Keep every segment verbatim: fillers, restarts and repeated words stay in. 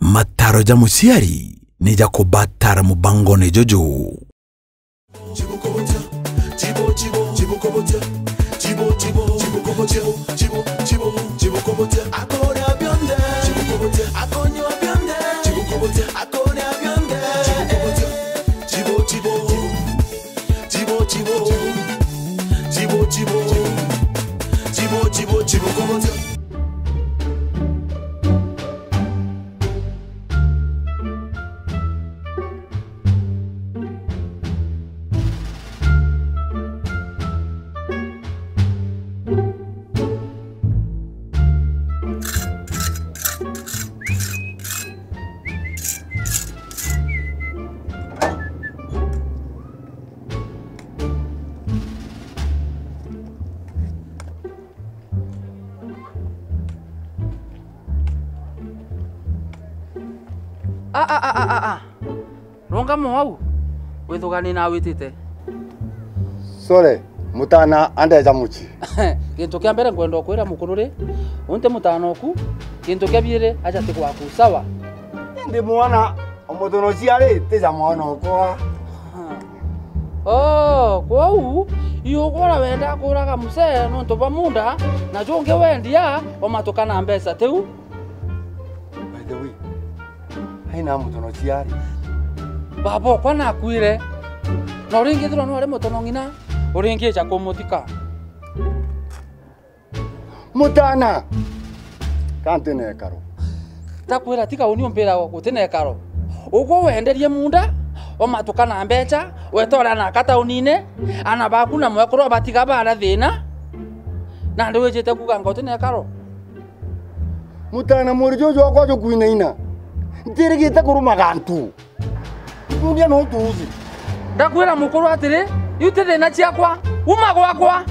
mataro ja musiari ni ja kubatara mubango ne jojo. Ah ah ah ah ah. Ronga mwau. Wethugani na witite. Sore, mutana ande jamuchi. Kintu kia mbere ngwenda kwira mukururi. Unte mutana oku. Kintu kia biire aja te kwaku sawa. Ndi mwana omotono ciare te ja mwana okwa. Oh, kwau iyo gora wenda kuraga muse no nto bamunda na jonge wendia o matokana mbesa teu. By the way, haina mutono ciare. Babo kwa nakwire. No ringi thro no ari mutono ngina. Uringi cha kumutika. Mutana. Kantene karo. Takwira tika uni ompera gutene karo. Ugo wenderie munda o matokana mbecha wetora na kata unine ana baku na mwekoro batiga bara thina. Na ndiwe jete kuga ngotene karo. Mutana murijojo akwa jo kuinaina. Ndirigite kuruma gantu. Ndia no tuzi. Ndakwira mukuru atiri yute thina ciakwa uma gwakwa.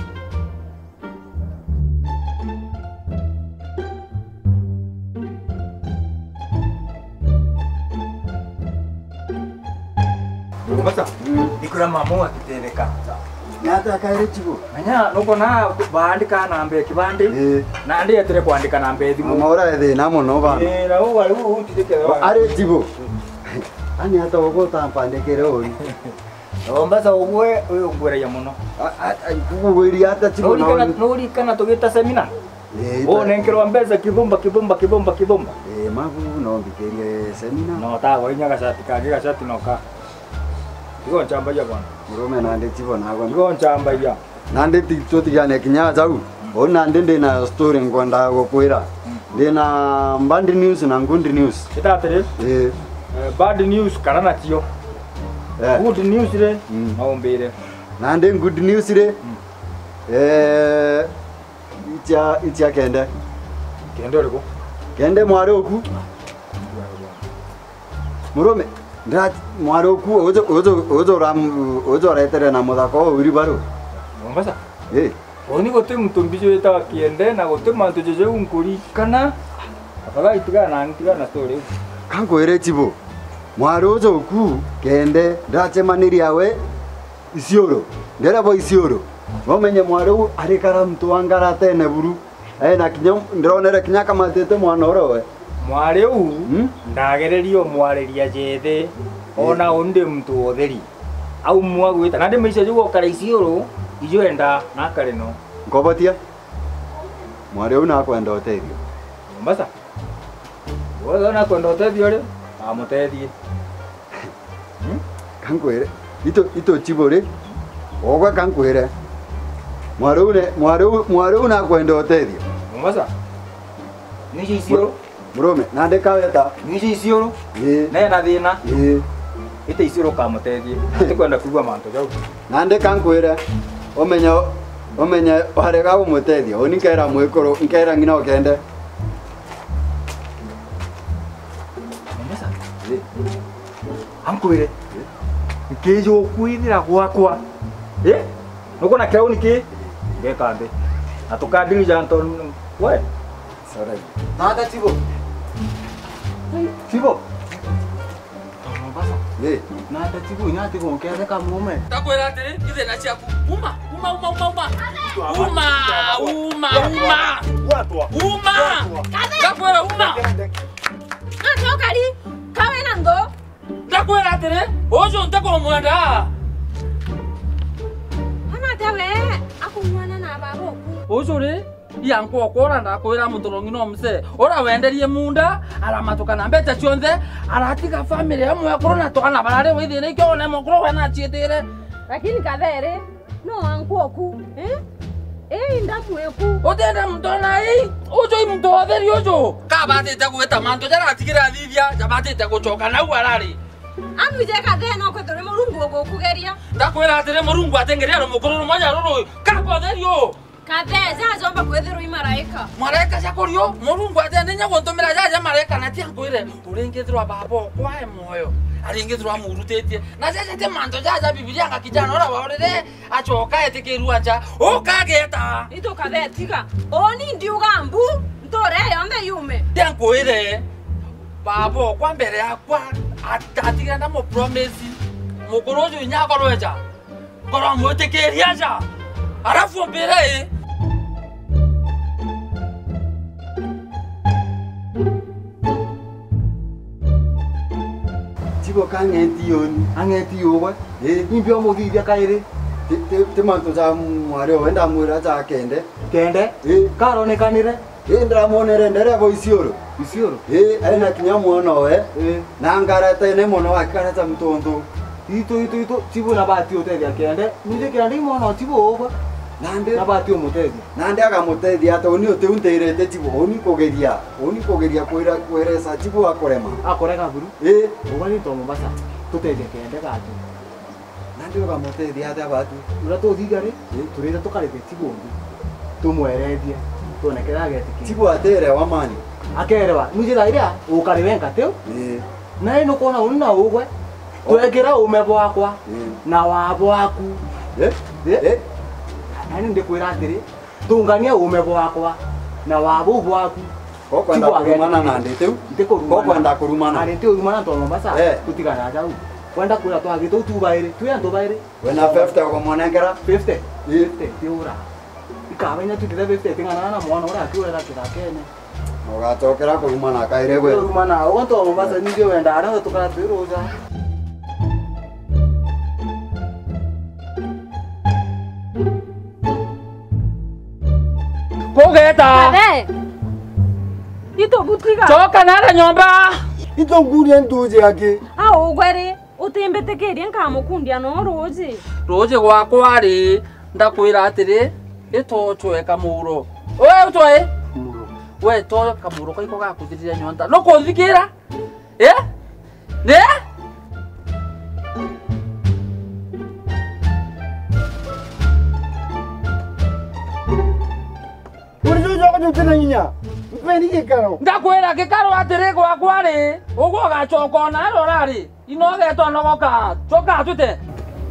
Basa, ikura mamu akitereka. Nyata kaire chigo. Anya nuko na bandika nambe kibande. Eh. Na ndi atere kuandika nambe thimu. Mamaura ethe namo no bana. Eh, na wo wali wo utithike wa. Are chigo. Ani hata ugo tampandekere oi. Ombasa ugwe uyo ngwere ya muno. Kugwiri hata chigo no. Nori kana nori kana tugita seminar. Eh. Oh, nenkero mbeza kibumba kibumba kibumba kibumba. Eh, mabu no bikerie seminar. No ta go nyaga shati kagira shati noka. Igo nchamba ya bwana. Murome nande chibo nago. Igo nchamba ya. Nande tikchoti gane kinya jau. Ona ndende na story ngonda gokwira. Ndina mbandi news na ngundi news. Kitatere? Eh. Bad news karana tiyo. Good news re maombere. Nande good news re. Eh itia itia kende. Kende riko. Kende mware oku. Murome nda mware oku ozo ozo ozo ram ozo retere na modako uri baro. Mombasa. Eh. Oni gote mtumbijo eta kiende na gote manto jeje unkuri kana. Apaga itiga na itiga na story. Kango ere chibo. Mware ozo oku kende ndache maniri awe isioro. Ndera bo isioro. Wamenye mware u ari kara mtu angara tene buru. Eh na kinyo ndronere kinyaka matete mwana orowe. Mware u ndagererio mwareria jethe ona onde mtu otheri. Au mwagwita na ndemeisha jugo kara isioro ijo enda na kare no. Ngobatia. Mware u na kwenda oterio. Mombasa. Woza na kwenda oterio re. Amutethie. Kankwere. Ito ito chibore. Ogwa kankwere. Mware u ne mware u mware u na kwenda oterio. Mombasa. Nishi isioro. Murome nande kaweta. Nishi isioro. Eh. Ne na thina. Eh. Ite isioro kamutethie. Tikwenda kugwa manto jau. Nande kankwere. Omenya omenya harega umutethia. Oni kera mwekoro nkera ngina okende. Mombasa. Eh. Ankwire. Nkejo kuithira gwakwa. Eh? Nuko na kirau niki? Gekande. Atukadiri janton. We. Sorry. Nada chibo. Chibo. Mombasa. Eh. Nada chibo nyati ko kere ka mume. Takwira atiri ithe na ciaku. Uma uma uma uma uma. Uma uma uma. Watu. Uma. Takwira uma. Atoka ri. atire ojo ntako mwenda Hana tewe akumwana na babo ojo re yanko okora ndakwira mutorongi no mse ora wenderie munda aramatuka na mbeca cionthe aratiga family amwe korona tokana barare withire ikyo ne mokoro wena chietire lakini kadhere no ankoku eh eh ndamu eku otenda mtona ei ojo imtotheri ojo kabatite gwita manto jara tigira thithia jabatite gucoka na uarari Amu je kadhe no kwetore murungu ogokugeria ndakwira atire murungu atengeria mukuru mwanya ruru kakotherio kadhe zazomba kwethero imaraika Mareka chakorio murungu atende nyagontomera jaja mareka na tiankwire urengethirwa babo kwae moyo arengethirwa murutetie na jaja te manto jaja bibilia ngakijana ora waorere achoka etikirua nja ukageta ito kadhe tiga oni ndiuga mbu ntore yonde yume tiankwire babo kwa mbere yakwa atatigira na mo promise mukuru uyu nyakorweja ngoro mwitikiria ja arafu mbere Chibo kangeti yoni, angeti yowe. Eh, Nimbio muthithia kairi. te te manto za mware wenda mwira za kende. Kende? Eh, Karonekanire? eh ndamonere ndere bo isioro. Isioro? Eh, aina kinya muono we. Eh. Na ngarata ne mono akarata mtondo. Ito ito ito chibu na bati utethia kende. Nije kende mono chibu oba. Nande Na bati umutethia. nande agamuteithia to ni ote unterete chibo oni kogeria. Oni kogeria kwira kweresa chibo akorema. Akoreka buru. Eh, Ubali to Mombasa. Tutethia kende gatu. nande agamuteithia ata batu. Ura to thigari. Turire tukarete chibu ngi. Tumwerethia. Tonekera getiki. Chibo atere wa mani. Akerewa. Nije dairia ukari wenka teu. Eh, Na ino kona unna ugwe. Twekera umebo wakwa eh. na wabo waku. Eh, eh. Ani ndikwira atiri tungania umebo wakwa na wabo waku. Koko nda kurumana nande teu. Ndiko Koko nda kurumana. Ari ndio rumana to Mombasa. Eh. Tutigana jau. Kwenda kula to agito tu baire. Tu yanto baire. Wena fifty ko monengera. fifty. Eh, fifty tiura. Ikabenya tu tile fifty tingana na mwana ora akiura ra kirakene. ogatokera kurumana kaire we. Rumana o to Mombasa ndio wenda ara tukara tuiroza. kugeta kadhe ito butiga choka nara nyomba Ito ngurie nduje ake. au gwere utembetekeria nkamukundia no roji roje gwakwa ri ndakwira atiri ito chweka muro we utwe Muro. we to kamuro kaiko gakuthirira nyonda no kuthikira eh ne Urijo joko jutena nyinya. Mpeni kikaro. ndakwira gikaro atiri gwakwa ri ugo gachoka na rorari inogetwa nogoka choka tute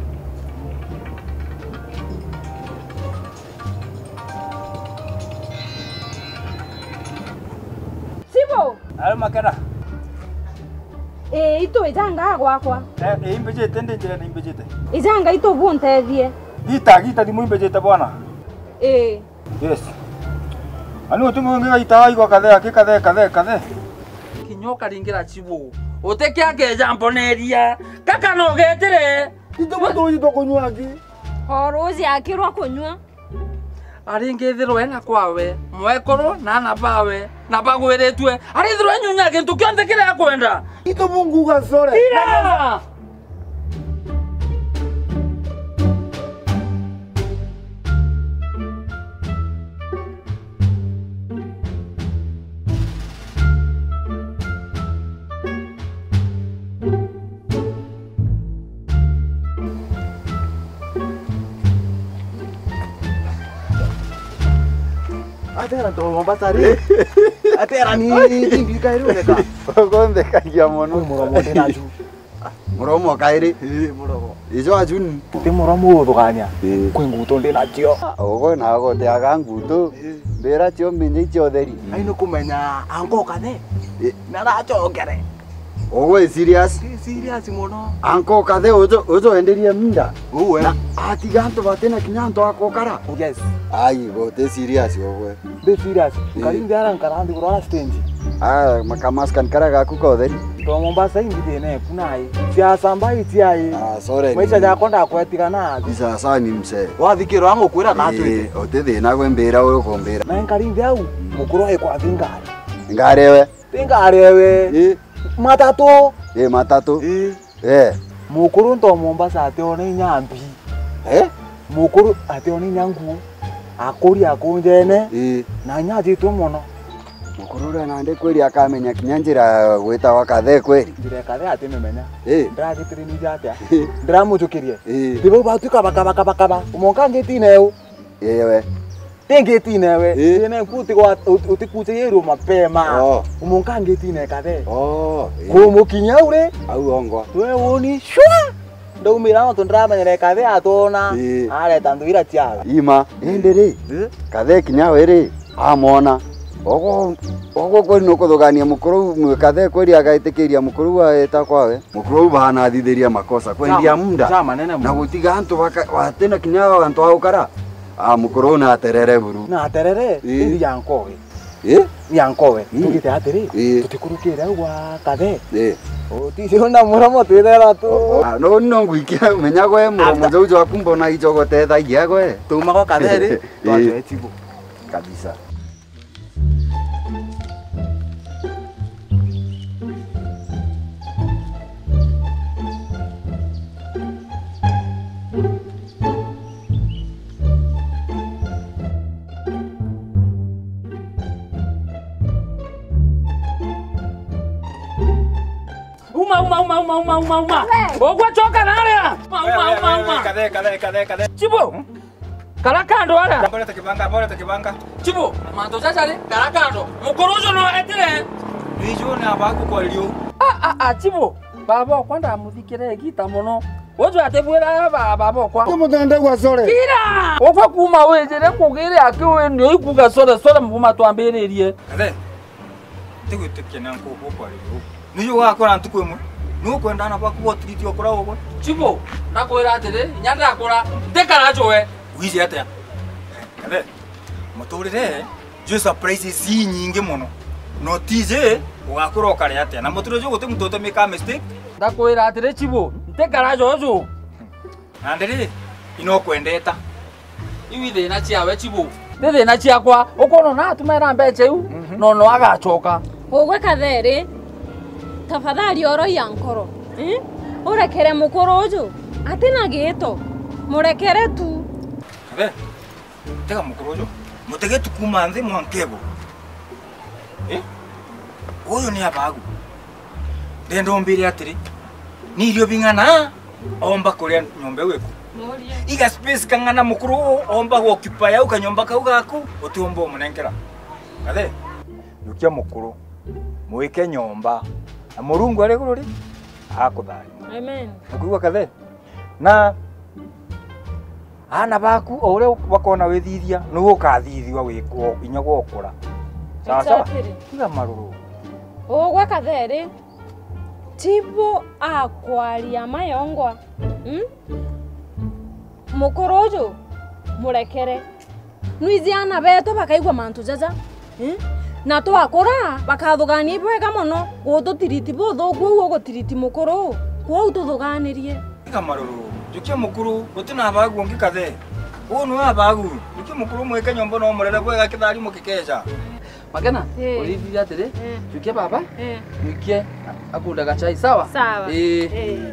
sibo Ari makera. e ito ijanga gwakwa Eh, imbejete ndinjire ni imbejete. ijanga ito buntethie Gita gita di muimbejete bwana. e Yes. Ani utumu ngi ita igwa kathe aki kathe kathe kathe. kinyoka ringira chibu uteke akeja mponeria kaka no getire Ito muto ito kunywa ake. horoji akirwa kunywa aringithirwo ena kwawe mwekoro na nabawe nabagwiritwe arithirwo enyunya gintu kionthe kiria kwenda Ito mungu gasore. ira Atera to Mombasa ri. Atera ni timbi kairu neka. Ogonde kagia mono. Muromo tena ju. Muromo kaire. Eh, muromo. Ijo ajun. Te muromo thugania. Eh. Kwi nguto ndi nacio. Ogo na ogo te aganguto. Bera tio minje tio theri. Ai no kumenya ango kathe. Na na chokere. Owe serious? Serious muno. Anko kathe uzo uzo enderie munda. Uwe. Atiga antu batena kinyanto akokara. Yes. Ai gote serious owe. Be serious. Kari ndiara nkarandi kurora stage. Ah makamaskan karaga kukotheri. To Mombasa ingite ne kunai. Siasa mbai tiai. Ah sorry. Maisha yako ndakwetigana. Isa sani mse. Wathikiro wangu kwira katwe. Eh ote na gwembera uyo kombera. Na nkari ndiau mukuru ekwa thingari. Ngarewe. Tingarewe. Eh Matatu. eh matatu. Eh. Eh. Mukuru to Mombasa atione nyambi. Eh? Mukuru atione nyangu. Akuri akunjene. Eh. Na nyaji tu muno. Mukurura nande kweli akamenya kinyanjira gwita wakathe kweli. Njire kathe atimemenya. Eh. Ndagitiri ni jata. Ndiramujukirie. Eh. Ndibo batuka baka baka baka. Umonka ngeti neu. Yewe. Tengeti newe. Eh. Tene kuti kwa utikute yero mapema. Oh. Umonka ngeti ne kathe. Oh. Kumukinya ure. Au ongo. Twe woni shwa. Ndaumira no tondramenya kathe atona. Eh. Ale tanduira tiala. Ima endere. Eh. Kathe kinyawe ri amona. Ogo ogo kweli no kuthugania mukuru mwe kathe kweli agaitikiria mukuru wa eta kwawe. Mukuru bana thithiria makosa kweli ya munda. Chama nene Na gutiga antu baka watena kinyawa antu aukara. Ah mukuru na terere buru. Na terere Eh. ndi yankowe. Eh? Yankowe. Mm. Tugite atiri. Eh. Tutikurukira wa kathe. Eh. Otisiona muramo twithera tu. Ah no no ngwikia menya gwe muromo jojo akumbona ijogo tetha igia gwe. Tuma kwa kathe ri. Twacho etibu. Kabisa. Uma uma uma uma uma uma uma. Ogwa choka naria. Uma uma uma uma. Kadhe kadhe kadhe kadhe. Chibo. Kala kando ala. Bora takibanga bora takibanga. Chibo, manto sasa ni kala kando. Mukorozo no etire. Bijo na baku kwa lio. Ah ah ah chibo. Baba kwanda muthikire gita muno. Wojo atebwera baba baba kwa. Mutande gwa sore. Kira. Ofa kuma wejere kugire akiwe ni ikuga sore sore mvuma twambiririe. Kadhe. Tigwitikye na nko kwa lio. Niyo wakora ntuko imwe. Nuko ndana baku botriti okora ogwo. Chibo, nakwira atire nyanda akora. Tekara jowe. Wizi atia. Kadhe. Muturire. Jo surprise si nyingi muno. No tize ugakora okare atia. Na muturo jo gote mutote meka mistake. Ndakwira atire chibo. Tekara jojo. Andere ino kwendeta. Iwi thina ciawe chibo. Ni thina ciakwa. Ukono na tumera mbeche u. No no agachoka. Ogwe kathere. Tafadhali oro yankoro. Eh? Urekere mukorojo. Atina gito. Murekere tu. Kadhe. Tega mukorojo. Mutege tukuma nze mwankego. Eh? Oyo ni abagu. Ndendo mbiri atiri. Ni irio bingana omba kuria nyombe weku. Moria. Iga space kangana mukuru omba occupy au kanyomba kau gaku otiomba omunenkera. Kadhe. Yukia mukuru. Muike nyomba. Na Murungu ari gururi akuthari. Amen. Ukuigua Kadhe. Na ana baku o uria bakona withithia nugu kathithio wikwo inya gukura. Sawa sawa. Iga maruru. Ogwe kathere. Chibo akwaria mayongwa. Hmm? Mukorojo murekere. Nuizi ana beto bakaigwa mantu jaja. Hmm? Na to akora bakathugania bwega muno gututiriti buthu guo gutiriti mukuru kwa ututhuganirie Iga maruru. Jukia mukuru gutina abagu ngi Kadhe. Uno abagu. Jukia mukuru mweke nyombo no murere bwega kithari mukikeja. Magena, Eh. ulithia atire. Eh. Jukia baba. eh Nikie akunda gachai sawa? sawa Eh. eh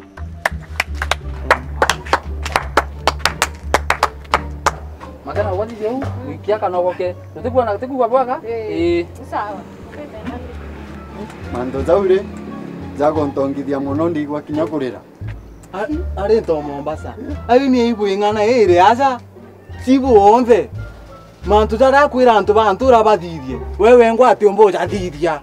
Magena wathithia u. Nikia kanogoke. Tutigwa tutigwa bwaga. Eh. sawa Manto zaure. Zago ntongithia muno ndigwa kinya kurira. Ari to Mombasa. Ari ni ibu ingana ere aja. Sibu onze. Mantu jara kwira antu bantu rabathithie. Wewe ngwa ati ombo jathithia.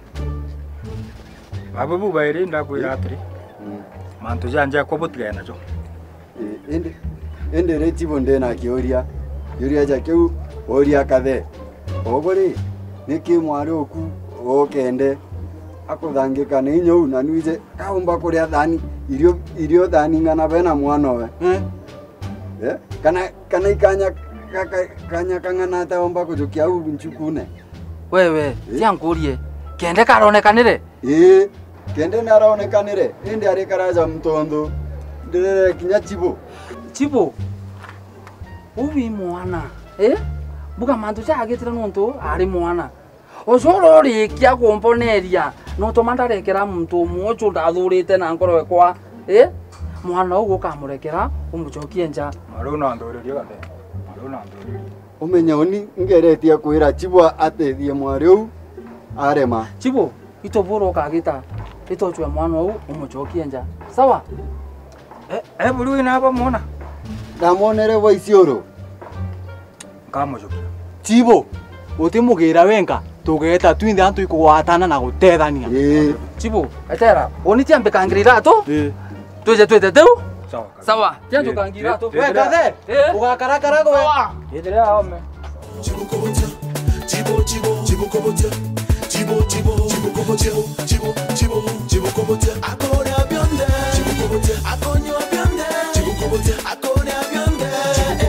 Ababu baire ndakwira atiri. Mantu janja ko butigana nacho. Eh ende ende retibo ndena kioria. Yoria jakeu oria Kadhe. Ogore niki mwari oku okende akuthangika ni nyau na nuije kaumba kuria thani irio irio thani ngana bena mwana we Eh? eh kana kana ikanya kaka kanya kangana ta omba kujukia u nchukune wewe tiangurie kende karonekanire eh kende naraonekanire indi ari karaja mtondo ndere kinya chibo chibo ubi mwana eh buka mantu chagitira nonto ari mwana ocoro rikia kumponeria no to mandarekera muntu mwocho ndathurite na ngoro kwa eh mwana ugo kamurekera umuchokie nja maruna ndoririo gate maruna ndoririo umenya oni ngeretia kwira chibo atethie mwari u arema chibo itoburo kagita itochwe mwana u umuchokie nja sawa eh eh buru ina hapa muona ndamonere wa isioro kama jokia Chibo, utimugira wenka tugeta twinde antu ikugwatana na gutethania. eh chibo etera oni tiambe kangirira to Eh. twije twete teu sawa sawa tianjo kangira to We kathe, Eh. ugakarakara gwe. endelea home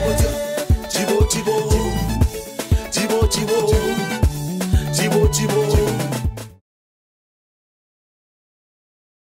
Chibo, chibo,